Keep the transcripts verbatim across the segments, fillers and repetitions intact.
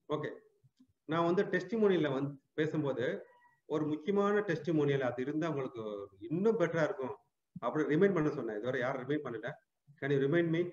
Okay, நான் வந்து டெஸ்டிமோனியல்ல வந்து பேசும்போது ஒரு முக்கியமான டெஸ்டிமோனியல் அது இருந்தா உங்களுக்கு இன்னும் பெட்டரா இருக்கும் அப்படி ரிமைண்ட் பண்ண சொன்னேன். இதுவரை யாரும் ரிமைண்ட் பண்ணல. Can you remind me?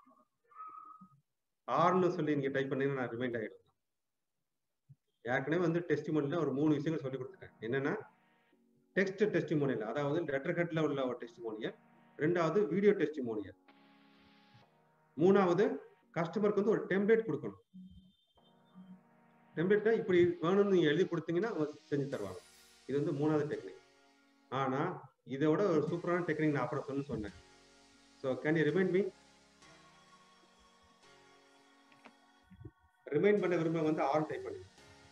ஆர்னு சொல்லி நீங்க டைப் பண்ணீங்கன்னா நான் ரிமைண்ட் ஆகிடும். ஏற்கனவே வந்து டெஸ்டிமோனியல்ல ஒரு மூணு விஷயங்கள் சொல்லி கொடுத்துருக்கேன். என்னன்னா டெக்ஸ்ட் டெஸ்டிமோனியல், அதாவது லெட்டர் ஹெட்ல உள்ள ஒரு டெஸ்டிமோனியல். ரெண்டாவது வீடியோ டெஸ்டிமோனியல். மூணாவது கஸ்டமருக்கு வந்து ஒரு டெம்ப்ளேட் கொடுக்கணும். டெம்ப்ளேட்டை இப்படி வேணும்னு நீங்க எழுதி கொடுத்தீங்கன்னா செஞ்சு தருவாங்க. இது வந்து மூணாவது டெக்னிக். ஆனா இதோட ஒரு சூப்பரான டெக்னிக் நான் அப்புறம் சொன்னு சொன்னேன். So can you remind me? Remind பண்ண விரும்ப வந்து ஆல் டைப் பண்ணுங்க.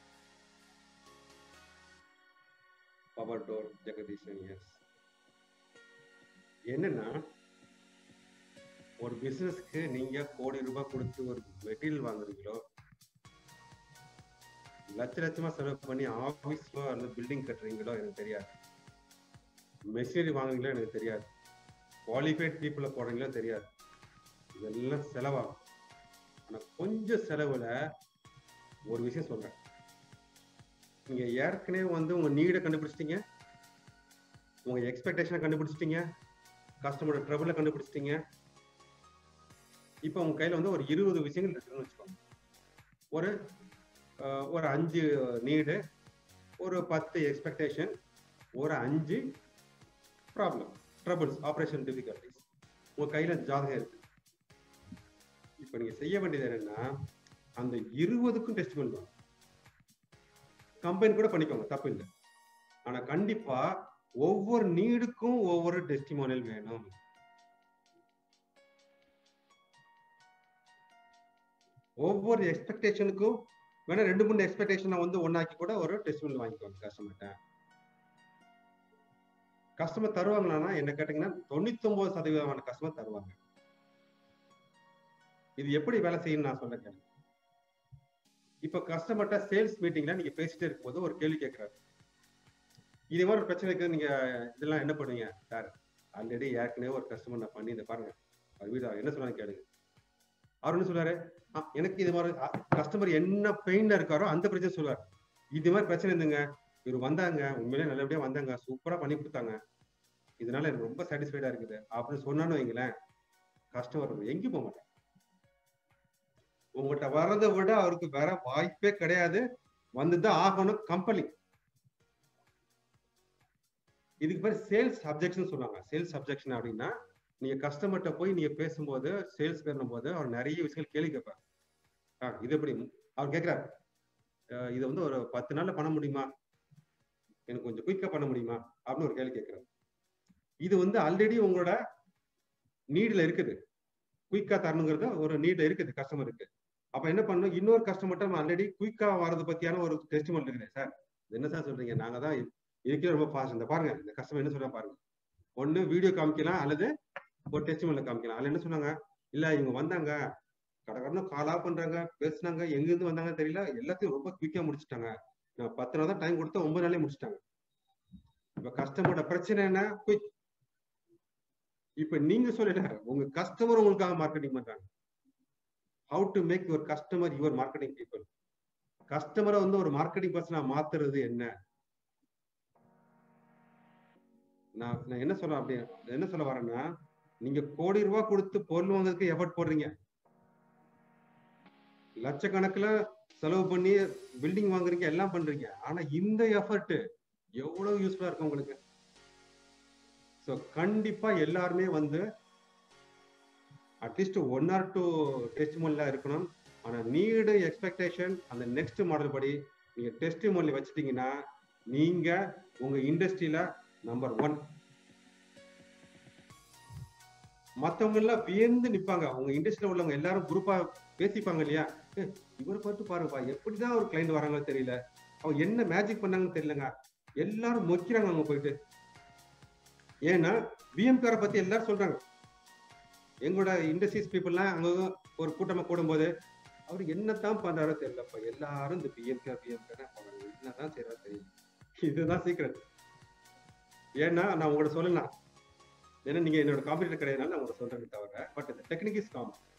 Power door Jagadeeshan. எஸ். என்னன்னா ஒரு பிசினஸ்க்கு நீங்க கோடி ரூபாய் கொடுத்து ஒரு மெட்டீரியல் வாங்குறீங்களோ, லட்ச லட்சமா செலவு பண்ணி ஆபீஸ்ல அல்லது பில்டிங் கட்டுறீங்களோ எனக்கு தெரியாது. மெஷினரி வாங்குறீங்களோ எனக்கு தெரியாது. குவாலிஃபைட் பீப்புளை போடுறீங்களோ தெரியாது. இதெல்லாம் செலவாகும். ஆனா கொஞ்சம் செலவுல ஒரு விஷயம் சொல்றேன். நீங்க ஏற்கனவே வந்து உங்க நீடை கண்டுபிடிச்சிட்டீங்க, உங்க எக்ஸ்பெக்டேஷனை கண்டுபிடிச்சிட்டீங்க, கஸ்டமரோட ட்ரபிளை கண்டுபிடிச்சிட்டீங்க. இப்போ உங்க கையில வந்து ஒரு இருபது விஷயங்கள் இருக்குன்னு வச்சுக்கோங்க. ஒரு ஒரு அஞ்சு நீடு, ஒரு பத்து எக்ஸ்பெக்டேஷன், ஒரு அஞ்சு ப்ராப்ளம், ட்ரபிள்ஸ், ஆப்ரேஷன் டிஃபிகல்டிஸ் உங்க கையில ஜாதகம் இருக்கு. இப்போ நீங்க செய்ய வேண்டியது என்னன்னா அந்த இருபதுக்கும் டெஸ்ட் பண்ணுவாங்க. கம்பைன் கூட பண்ணிக்கோங்க, தப்பு இல்லை. ஆனா கண்டிப்பா ஒவ்வொரு நீடுக்கும் ஒவ்வொரு டெஸ்டிமோனியல் வேணும். ஒவ்வொரு எக்ஸ்பெக்டேஷனுக்கும் வேணா ரெண்டு மூணு எக்ஸ்பெக்டேஷனை வந்து ஒன்னாக்கி கூட ஒரு டெஸ்டிமோனியல் வாங்கிக்கோங்க கஸ்டமர்கிட்ட. கஸ்டமர் தருவாங்களான்னா என்ன கேட்டீங்கன்னா தொண்ணூத்தி ஒன்பது சதவீதமான கஸ்டமர் தருவாங்க. இது எப்படி வேலை செய்யணும் நான் சொல்ல கேளுங்க. இப்ப கஸ்டமர்கிட்ட சேல்ஸ் மீட்டிங்ல நீங்க பேசிட்டே இருக்கும்போது ஒரு கேள்வி கேட்கிறாரு. இதே மாதிரி ஒரு பிரச்சனை இருக்கு, நீங்க இதெல்லாம் என்ன பண்ணுவீங்க? சார் ஆல்ரெடி ஏற்கனவே ஒரு கஸ்டமர் நான் பண்ணி இதை பாருங்க, அவர் வீடு என்ன சொன்னாங்க கேளுங்க. அவர் என்ன சொல்றாரு, எனக்கு இது மாதிரி கஸ்டமர் என்ன பெயின்ல இருக்காரோ அந்த பிரச்சனை சொல்லுவார். இது மாதிரி பிரச்சனை இருந்துங்க, இவர் வந்தாங்க, உண்மையிலே நல்லபடியா வந்தாங்க, சூப்பரா பண்ணி கொடுத்தாங்க, இதனால எனக்கு ரொம்ப சாட்டிஸ்ஃபைடா இருக்குது அப்படின்னு சொன்னான்னு வைங்களேன், கஸ்டமர் எங்கேயும் போக மாட்டாங்க. உங்கள்கிட்ட வர்றதை விட அவருக்கு வேற வாய்ப்பே கிடையாது, வந்துதான் ஆகணும் கம்பெனி. இதுக்கு பேர் சேல்ஸ் அப்ஜெக்ஷன் சொல்லுவாங்க. சேல்ஸ் அப்ஜெக்ஷன் அப்படின்னா நீங்க கஸ்டமர்கிட்ட போய் நீங்க பேசும்போது, சேல்ஸ் பண்ணும்போது அவர் நிறைய விஷயங்கள் கேள்வி கேட்பார். ஆஹ் இது எப்படி அவர் கேட்கிறாரு, இதை வந்து ஒரு பத்து நாள்ல பண்ண முடியுமா, எனக்கு கொஞ்சம் குயிக்கா பண்ண முடியுமா அப்படின்னு ஒரு கேள்வி கேட்கிறாரு. இது வந்து ஆல்ரெடி உங்களோட நீட்ல இருக்குது, குயிக்கா தரணுங்கிறது ஒரு நீட்ல இருக்குது கஸ்டமருக்கு. அப்ப என்ன பண்ணணும், இன்னொரு கஸ்டமர்கிட்ட ஆல்ரெடி குயிக்கா வரது பத்தியான ஒரு டெஸ்டிமோனியல் இருக்குது. சார் என்ன சார் சொல்றீங்க, நாங்க தான் இருக்கிற ரொம்ப ஃபாஸ்ட், இந்த பாருங்க இந்த கஸ்டமர் என்ன சொல்றா பாருங்க. ஒண்ணு வீடியோ காமிக்கலாம் அல்லது ஒரு டெஸ்டிமோனியல் காமிக்கலாம். அதுல என்ன சொன்னாங்க, இல்ல இவங்க வந்தாங்க, கடற்கடனும் காலா பண்றாங்க, பேசினாங்க, எங்க இருந்து வந்தாங்கன்னு தெரியல, எல்லாத்தையும் ரொம்ப குயிக்கா முடிச்சுட்டாங்க, நான் பத்து நாள் தான் டைம் கொடுத்தா ஒன்பது நாளே முடிச்சுட்டாங்க. இப்ப கஸ்டமரோட பிரச்சனை என்ன, குயிக். இப்ப நீங்க சொல்லல, உங்க கஸ்டமர் உங்களுக்காக மார்க்கெட்டிங் பண்றாங்க. How to make your customer your marketing people. கஸ்டமரை வந்து ஒரு மார்க்கெட்டிங் பர்சனா மாத்துறது என்ன, நான் நான் என்ன சொல்ல அப்படி என்ன சொல்ல வரேன்னா, நீங்க கோடி ரூபாய் கொடுத்து பொருள் வாங்குறதுக்கு எஃபர்ட் போடுறீங்க, லட்சக்கணக்கில் செலவு பண்ணி பில்டிங் வாங்குறீங்க, எல்லாம் பண்றீங்க. ஆனா இந்த எஃபர்ட் எவ்வளவு யூஸ்ஃபுல்லா இருக்கும் உங்களுக்கு. ஸோ கண்டிப்பா எல்லாருமே வந்து அட்லீஸ்ட் ஒன் ஆர் டூ டெஸ்டிமோனியலா இருக்கணும். ஆனா நீடு எக்ஸ்பெக்டேஷன் அந்த நெக்ஸ்ட் மாடல் படி நீங்க டெஸ்டிமோனியல் வச்சுட்டீங்கன்னா நீங்க உங்க இண்டஸ்ட்ரியில நம்பர் ஒன். மற்றவங்க எல்லாம் வியந்து நிற்பாங்க. உங்க இண்டஸ்ட்ரியில உள்ளவங்க எல்லாரும் குரூப்பா பேசிப்பாங்க இல்லையா, இவரை பார்த்து பாருங்கப்பா எப்படிதான் ஒரு கிளைண்ட் வராங்க தெரியல, அவங்க என்ன மேஜிக் பண்ணாங்கன்னு தெரியலங்க, எல்லாரும் மொக்கிறாங்க அங்க போயிட்டு. ஏன்னா பிஎம்கேஆர் பத்தி எல்லாரும் சொல்றாங்க. எங்களோட இண்டஸ்ட்ரீஸ் பீப்புள்லாம் அங்க ஒரு கூட்டமா கூடும்போது அவர் என்னத்தான் பண்றாரோ தெரியலப்பா, எல்லாரும் இந்த பிஎம்கேஆர் பிஎம்கேஆர் என்னதான் செய்யறா தெரியல. இதுதான் சீக்ரெட். ஏன்னா நான் உங்களோட சொல்லலாம், ஏன்னா நீங்க என்னோட காம்படிட்டர் கிடையாதுனால நான் உங்களை சொல்றேன் தவிர, பட் இந்த டெக்னிக் இஸ் காமன்.